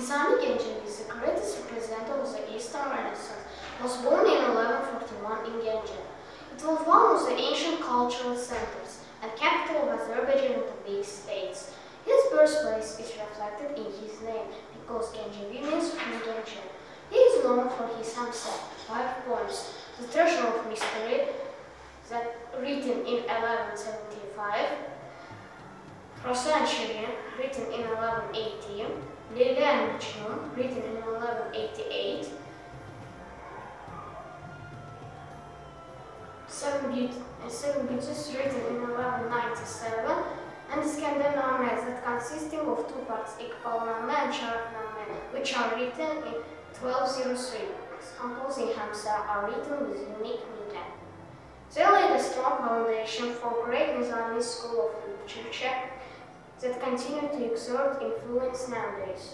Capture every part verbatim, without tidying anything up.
Nizami Gencevi is the greatest representative of the Eastern Renaissance. He was born in eleven forty-one in Gence. It was one of the ancient cultural centers and capital of Azerbaijan and Tabe states. His birthplace is reflected in his name because Gencevi means from Gence. He is known for his Hamsa, five poems, The Treasure of Mystery, that written in eleven seventy-five, Rosan Shirin, written in eleven eighty, Leyla and Mecnun, written in eleven eighty-eight, Seven, Beaut uh, Seven Beauties, written in eleven ninety-seven, and Iskandername, that consisting of two parts, Iqbalname and Sharafname, which are written in twelve oh three. Composed in Hamsa are written with unique meter. They laid a strong foundation for great Nizami school of literature that continue to exert influence nowadays.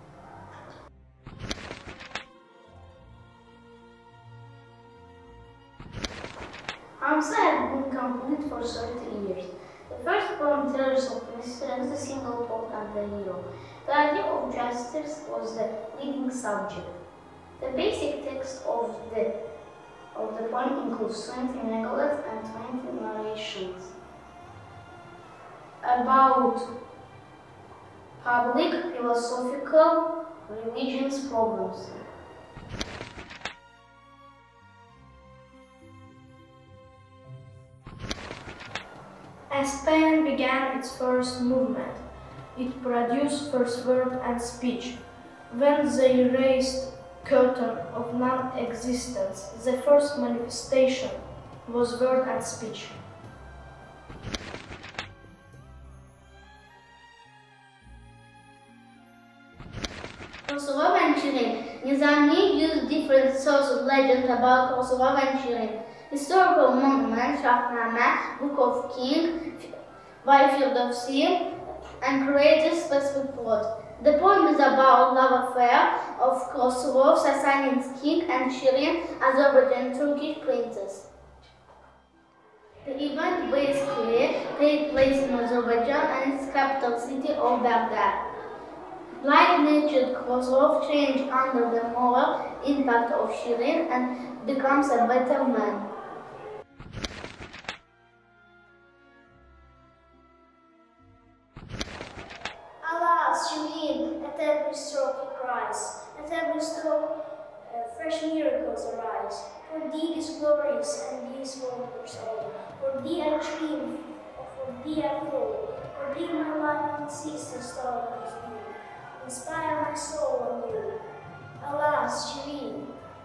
Hamsa had been complete for thirty years. The first poem tells of Mystery as the single poet and the hero. The idea of justice was the leading subject. The basic text of the, of the poem includes twenty megaliths and twenty narrations about public, philosophical, religious problems. As pen began its first movement, it produced first word and speech. When they raised curtain of non-existence, the first manifestation was word and speech. Kosovo and Shirin. Nizami used different sources of legend about Kosovo and Shirin. Historical monuments, Shahnameh, Book of King, Field of Sea, and created specific plot. The poem is about love affair of Kosovo, Sasanian king, and Shirin, Azerbaijan Turkish princess. The event basically takes place in Azerbaijan and its capital city of Baghdad. Blind-natured Kosovo changed under the moral impact of Shirin and becomes a better man. Alas, Shirin, at every stroke he cries, at every stroke uh, fresh miracles arise. For thee is glorious and these wonders all. For thee I dream, for thee I fall. For thee my life unceasing star is new. Inspire my soul anew. Alas, Shirin.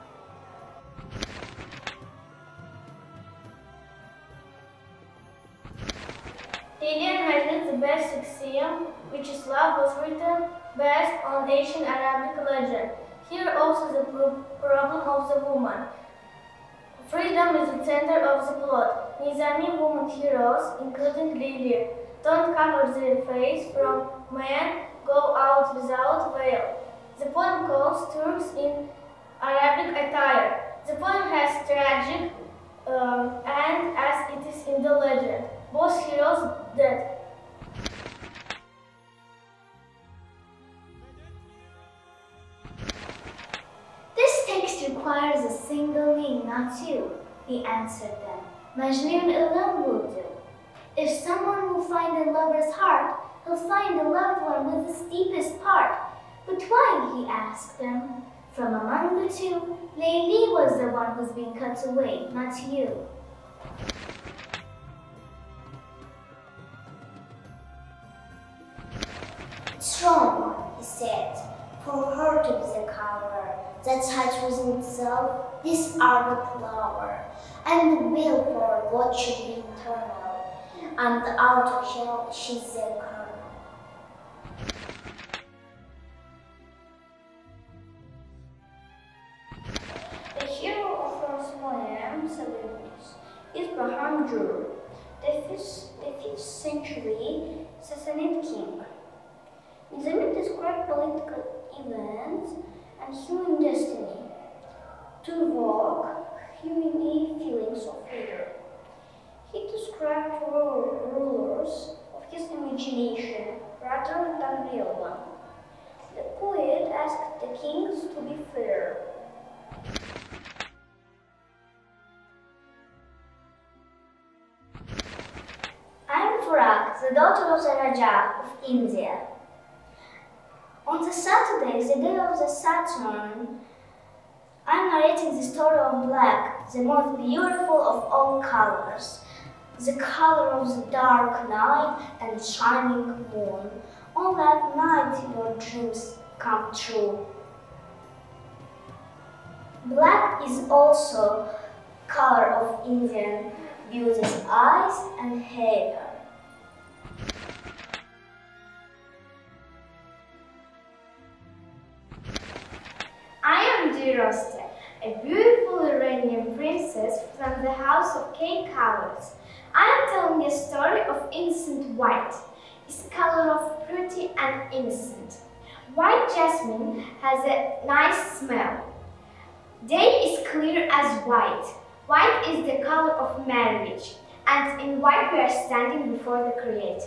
Alien Magnet, the best axiom, which is love, was written based on ancient Arabic legend. Here also the pro problem of the woman. Freedom is the center of the plot. Nizami woman heroes, including Lily, don't cover their face from men, go out without veil. The poem calls Turks in Arabic attire. The poem has tragic um, and as it is in the legend. Both heroes dead. This text requires a single me, not you, he answered them. Majnun alone will do. If someone will find a lover's heart, he'll find a loved one with its deepest part. But why, he asked them. From among the two, Layli was the one who's been cut away, not you. Strong, he said, for her to be the cover, that touch was in itself this ardent flower, and the will for what should be internal, and the outer shell she's the kernel. The hero of her poem, Celebrities, is Bahamdur, the fifth, the fifth century Sassanid king. Nizami described political events and human destiny to evoke human feelings of fear. He described rulers of his imagination rather than real one. The poet asked the kings to be fair. I am Farag, the daughter of the Raja of India. On the Saturday, the day of the Saturn, I am narrating the story of black, the most beautiful of all colors, the color of the dark night and shining moon. On that night, your dreams come true. Black is also color of Indian beauty's eyes and hair. I am Diroste, a beautiful Iranian princess from the house of K colors. I am telling a story of innocent white. It's color of pretty and innocent. White jasmine has a nice smell. Day is clear as white. White is the color of marriage, and in white we are standing before the Creator.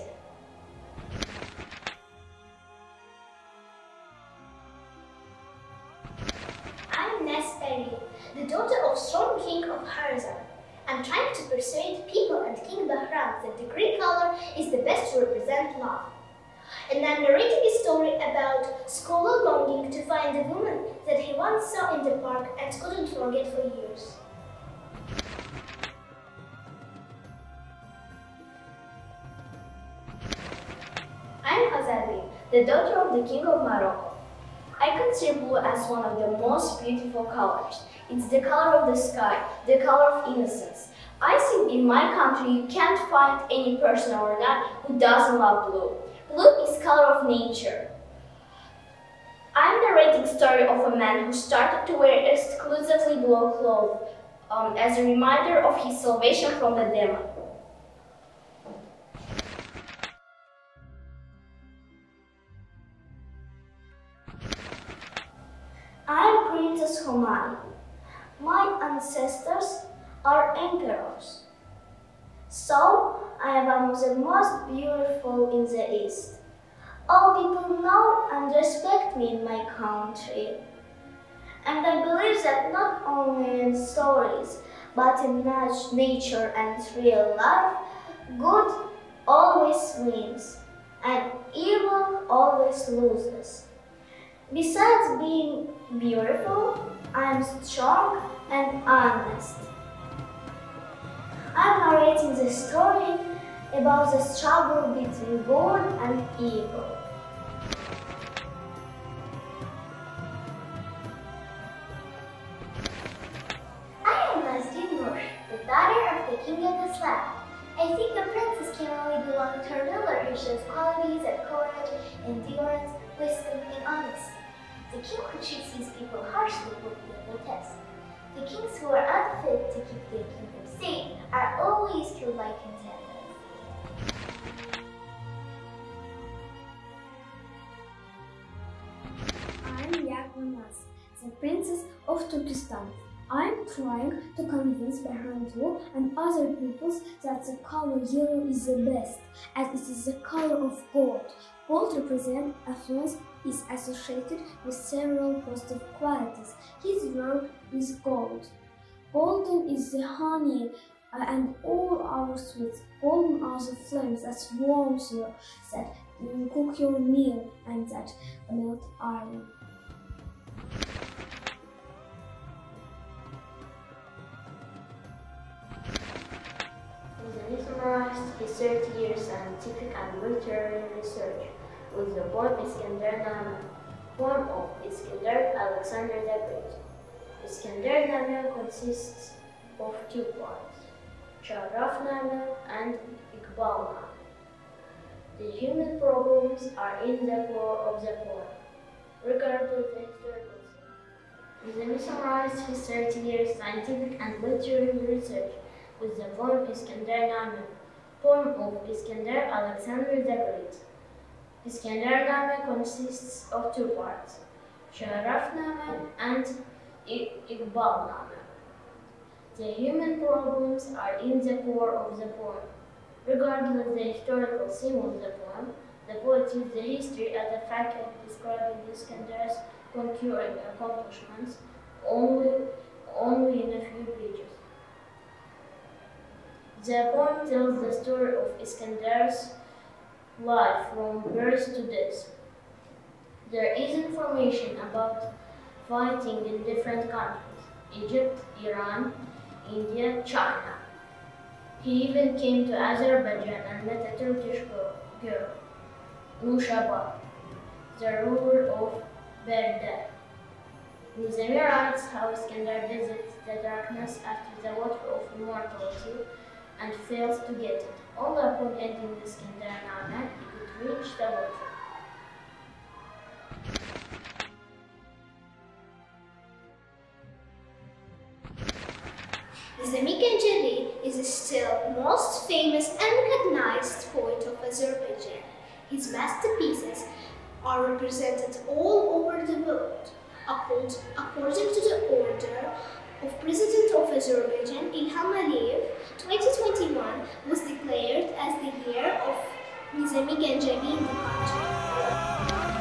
I am Nesperi, the daughter of strong king of Harzan. I'm trying to persuade people and King Bahram that the green color is the best to represent love. And I'm narrating a story about Skola longing to find a woman that he once saw in the park and couldn't forget for years. I'm Azadi, the daughter of the King of Morocco. I consider blue as one of the most beautiful colors. It's the color of the sky, the color of innocence. I think in my country you can't find any person or not who doesn't love blue. Blue is color of nature. I'm narrating the story of a man who started to wear exclusively blue clothes um, as a reminder of his salvation from the demon. I am Princess Humayun. My ancestors are emperors. So, I am one of the most beautiful in the East. All people know and respect me in my country. And I believe that not only in stories, but in nat- nature and real life, good always wins, and evil always loses. Besides being beautiful, I am strong and honest. I am narrating the story about the struggle between good and evil. I am Nazdin Nur, the daughter of the king of Islam. I think the princess can only belong to a ruler who shows qualities of courage, endurance, wisdom, and honesty. The king who treats his people harshly will be the test. The kings who are unfit to keep their kingdom safe are always killed by contenders. I'm Yakmanas, the princess of Turkestan. I'm trying to convince Bahramlu and other peoples that the color yellow is the best, as it is the color of gold. Gold represents affluence, is associated with several positive qualities. His word is gold. Golden is the honey uh, and all our sweets. Golden are the flames that warm you, that you cook your meal, and that melt iron. He summarized his thirty years scientific and literary research with the poem Iskandar-Name, poem of Iskandar Alexander the Great. Iskandar-Name consists of two parts, Sharaf-Name and Iqbal-Name. The human problems are in the core of the poem, regardless of the historical scene. Then he summarized his thirty years scientific and literary research with the poem Iskandar-Name, poem of Iskandar Alexander the Great. Iskandar-Name consists of two parts, Sharaf-Name and Iqbal-Name. The human problems are in the core of the poem. Regardless of the historical theme of the poem, the poet with the history as a faculty describing Iskandar's conquering accomplishments only, only in a few pages. The poem tells the story of Iskandar's life from birth to death. There is information about fighting in different countries: Egypt, Iran, India, China. He even came to Azerbaijan and met a Turkish girl, Nushaba, the ruler of Baghdad. Nizami writes how Iskandar visits the darkness after the water of immortality and fails to get it. Only upon ending the Iskandar he could reach the water. Nizami Ganjari is still most famous and recognized poet of Azerbaijan. His masterpieces are represented all over the world. According to the order of President of Azerbaijan, Ilham Aliyev, twenty twenty-one was declared as the year of Nizami Ganjari in the country.